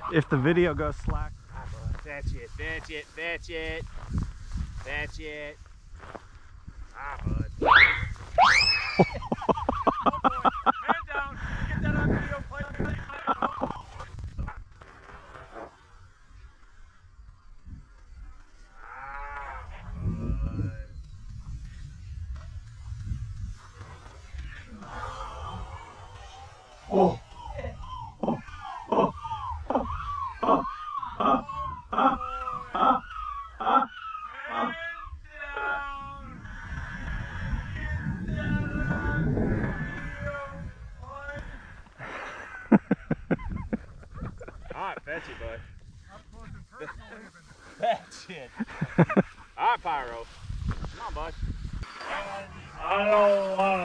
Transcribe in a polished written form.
if the video goes slack. That's it, that's it, that's it. That's it. Ah, bud. Oh, boy. Man down. Get that on video, play. Oh. Alright, fetch it, bud. Fetch it. Alright, Pyro. Come on, bud. I don't want